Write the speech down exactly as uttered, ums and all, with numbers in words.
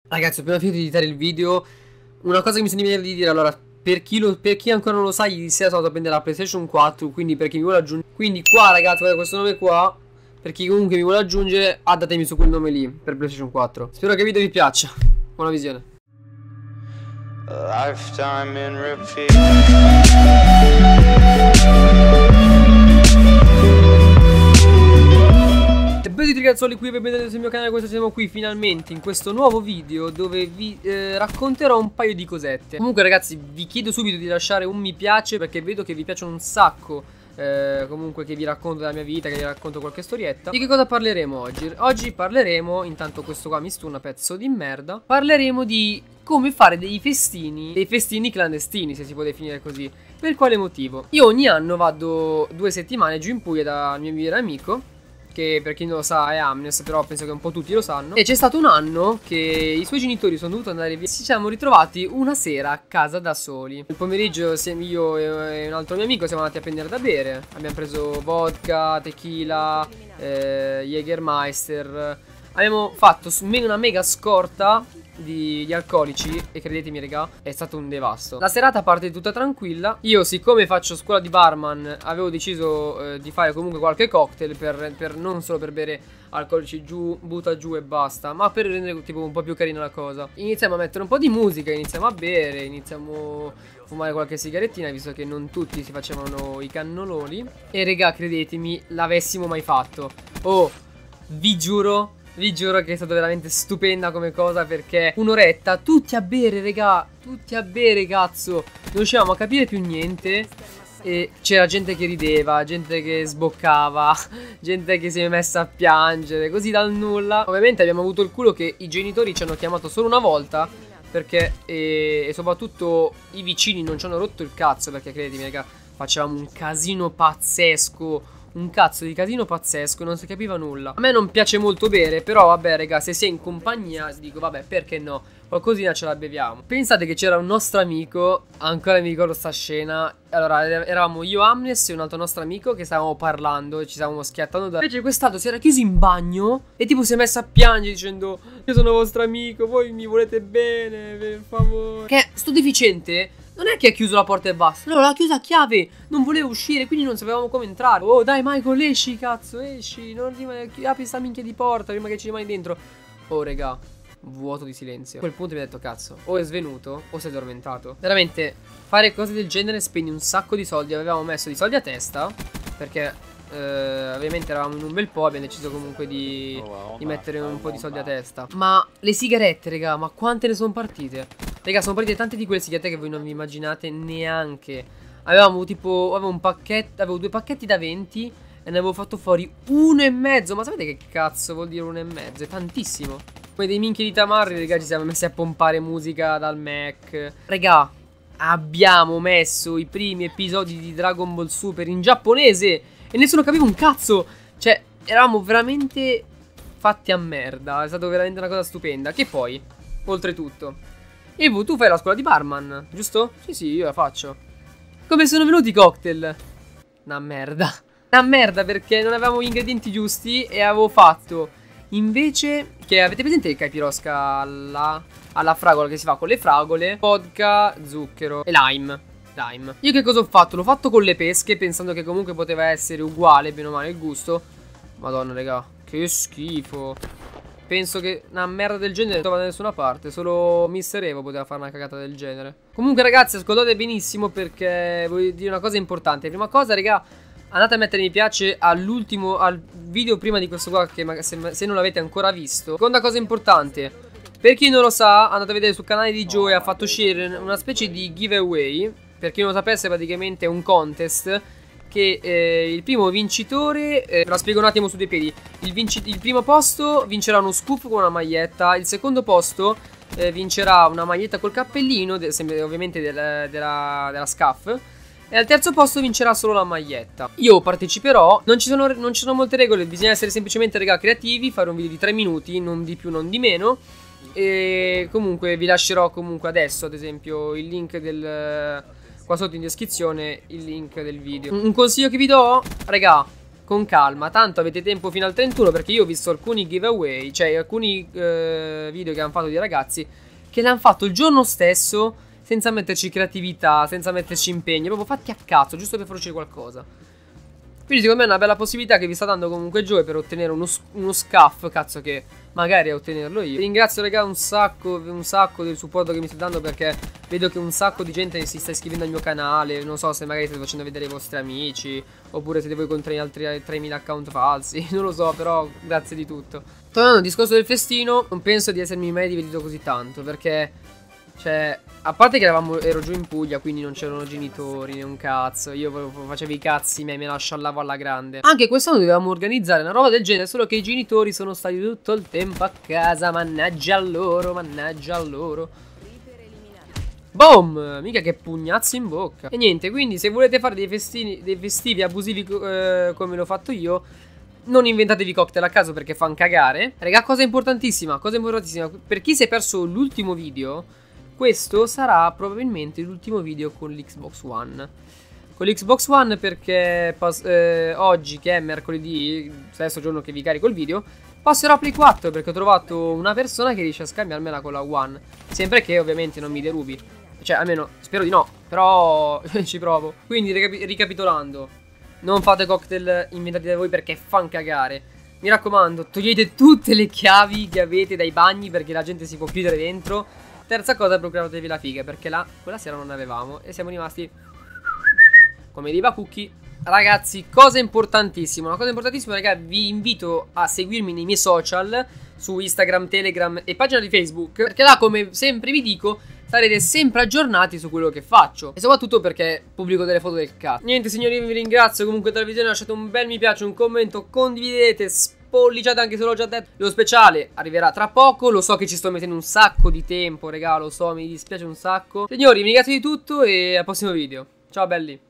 Ragazzi, ho appena finito di editare il video. Una cosa che mi sono dimenticato di dire, allora, per chi, lo, per chi ancora non lo sa, ieri sera sono andato a prendere la PlayStation quattro, quindi per chi mi vuole aggiungere. Quindi qua, ragazzi, guardate questo nome qua. Per chi comunque mi vuole aggiungere, addatemi su quel nome lì, per PlayStation quattro. Spero che il video vi piaccia. Buona visione. Lifetime in repeat. Benvenuti ragazzoli, qui benvenuti sul mio canale. Questo siamo qui finalmente in questo nuovo video dove vi eh, racconterò un paio di cosette. Comunque ragazzi, vi chiedo subito di lasciare un mi piace, perché vedo che vi piacciono un sacco eh, comunque che vi racconto della mia vita, che vi racconto qualche storietta. Di che cosa parleremo oggi? Oggi parleremo, intanto questo qua mi stunna, pezzo di merda. Parleremo di come fare dei festini, dei festini clandestini, se si può definire così. Per quale motivo? Io ogni anno vado due settimane giù in Puglia dal mio migliore amico, che per chi non lo sa è Amnes, però penso che un po' tutti lo sanno. E c'è stato un anno che i suoi genitori sono dovuti andare via. Ci siamo ritrovati una sera a casa da soli. Il pomeriggio io e un altro mio amico siamo andati a prendere da bere. Abbiamo preso vodka, tequila, eh, Jägermeister. Abbiamo fatto una mega scorta di, di alcolici e credetemi raga, è stato un devasto. La serata parte tutta tranquilla. Io, siccome faccio scuola di barman, avevo deciso eh, di fare comunque qualche cocktail per, per non solo per bere alcolici giù, butta giù e basta, ma per rendere tipo un po' più carina la cosa. Iniziamo a mettere un po' di musica, iniziamo a bere, iniziamo a fumare qualche sigarettina, visto che non tutti si facevano i cannoloni. E raga, credetemi, l'avessimo mai fatto. Oh, vi giuro, vi giuro che è stata veramente stupenda come cosa, perché un'oretta tutti a bere, regà, tutti a bere, cazzo. Non riuscivamo a capire più niente. E c'era gente che rideva, gente che sboccava, gente che si è messa a piangere, così dal nulla. Ovviamente abbiamo avuto il culo che i genitori ci hanno chiamato solo una volta, perché e, e soprattutto i vicini non ci hanno rotto il cazzo, perché credetemi, raga, facevamo un casino pazzesco. Un cazzo di casino pazzesco, non si capiva nulla. A me non piace molto bere, però vabbè raga, se si è in compagnia dico vabbè, perché no, qualcosina ce la beviamo. Pensate che c'era un nostro amico, ancora mi ricordo sta scena. Allora eravamo io, Amnes e un altro nostro amico che stavamo parlando e ci stavamo schiattando da... Invece quest'altro si era chiuso in bagno e tipo si è messo a piangere dicendo: io sono vostro amico, voi mi volete bene, per favore. Che sto deficiente non è che ha chiuso la porta e basta, no, l'ha chiusa a chiave, non voleva uscire, quindi non sapevamo come entrare. Oh dai Michael, esci cazzo, esci, non rimani, apri sta minchia di porta prima che ci rimani dentro. Oh regà, vuoto di silenzio. A quel punto mi ha detto cazzo, o è svenuto o si è addormentato. Veramente, fare cose del genere spendi un sacco di soldi. Avevamo messo di soldi a testa, perché eh, ovviamente eravamo in un bel po', abbiamo deciso comunque di, di mettere un po' di soldi a testa. Ma le sigarette regà, ma quante ne sono partite? Raga, sono partite tante di quelle sigarette che voi non vi immaginate neanche. Avevamo tipo, avevo un pacchetto, avevo due pacchetti da venti e ne avevo fatto fuori uno e mezzo. Ma sapete che cazzo vuol dire uno e mezzo? È tantissimo. Come dei minchi di tamarri, raga, ci siamo messi a pompare musica dal Mac. Raga, abbiamo messo i primi episodi di Dragon Ball Super in giapponese e nessuno capiva un cazzo. Cioè, eravamo veramente fatti a merda. È stato veramente una cosa stupenda. Che poi, oltretutto, Evu, tu fai la scuola di barman, giusto? Sì, sì, io la faccio. Come sono venuti i cocktail? Una merda. Una merda, perché non avevamo gli ingredienti giusti e avevo fatto, invece, che avete presente il caipirosca alla, alla fragola che si fa con le fragole, vodka, zucchero e lime. Lime. Io che cosa ho fatto? L'ho fatto con le pesche, pensando che comunque poteva essere uguale, bene o male, il gusto. Madonna, raga, che schifo. Penso che una merda del genere non trova da nessuna parte. Solo mister Evo poteva fare una cagata del genere. Comunque ragazzi, ascoltate benissimo, perché voglio dire una cosa importante. Prima cosa raga, andate a mettere mi piace all'ultimo, al video prima di questo qua, che se, se non l'avete ancora visto. Seconda cosa importante, per chi non lo sa, andate a vedere sul canale di Joey, ha fatto uscire una specie di giveaway. Per chi non lo sapesse, praticamente è un contest che eh, il primo vincitore, eh, ve la spiego un attimo su dei piedi. Il, il primo posto vincerà uno scoop con una maglietta. Il secondo posto eh, vincerà una maglietta col cappellino, de ovviamente del, della, della Scaf. E al terzo posto vincerà solo la maglietta. Io parteciperò, non ci sono, non ci sono molte regole, bisogna essere semplicemente raga creativi, fare un video di tre minuti, non di più, non di meno. E comunque vi lascerò comunque adesso, ad esempio, il link del... qua sotto in descrizione il link del video. Un consiglio che vi do, raga, con calma, tanto avete tempo fino al trentuno, perché io ho visto alcuni giveaway, cioè alcuni eh, video che hanno fatto di ragazzi che l'hanno fatto il giorno stesso senza metterci creatività, senza metterci impegno, proprio fatti a cazzo, giusto per far uscire qualcosa. Quindi secondo me è una bella possibilità che vi sta dando comunque Joe per ottenere uno, uno scaff, cazzo che magari a ottenerlo io. Ringrazio raga un sacco, un sacco del supporto che mi state dando, perché vedo che un sacco di gente si sta iscrivendo al mio canale. Non so se magari state facendo vedere i vostri amici, oppure siete voi contro gli altri tremila account falsi, non lo so, però grazie di tutto. Tornando al discorso del festino, non penso di essermi mai divertito così tanto, perché, cioè, a parte che eravamo, ero giù in Puglia, quindi non c'erano genitori né un cazzo. Io facevo i cazzi miei, me la sciallavo alla grande. Anche quest'anno dovevamo organizzare una roba del genere, solo che i genitori sono stati tutto il tempo a casa. Mannaggia a loro, mannaggia a loro. Boom! Mica che pugnazzo in bocca. E niente, quindi se volete fare dei festini, dei festivi abusivi eh, come l'ho fatto io, non inventatevi cocktail a caso perché fan cagare. Raga, cosa importantissima, cosa importantissima. Per chi si è perso l'ultimo video, questo sarà probabilmente l'ultimo video con l'Xbox One. Con l'Xbox One perché eh, oggi, che è mercoledì, stesso giorno che vi carico il video, passerò a Play quattro perché ho trovato una persona che riesce a scambiarmela con la One. Sempre che ovviamente non mi derubi. Cioè, almeno, spero di no, però ci provo. Quindi, ricapi ricapitolando, non fate cocktail inventati da voi perché fan cagare. Mi raccomando, togliete tutte le chiavi che avete dai bagni perché la gente si può chiudere dentro. Terza cosa, procuratevi la figa, perché là, quella sera non ne avevamo e siamo rimasti come dei bacucchi. Ragazzi, cosa importantissima, una cosa importantissima, raga, vi invito a seguirmi nei miei social, su Instagram, Telegram e pagina di Facebook, perché là, come sempre vi dico, sarete sempre aggiornati su quello che faccio. E soprattutto perché pubblico delle foto del cazzo. Niente signori, vi ringrazio comunque per la visione, lasciate un bel mi piace, un commento, condividete, spolliciate anche se l'ho già detto. Lo speciale arriverà tra poco, lo so che ci sto mettendo un sacco di tempo, regà, lo so, mi dispiace un sacco. Signori, vi ringrazio di tutto e al prossimo video. Ciao belli.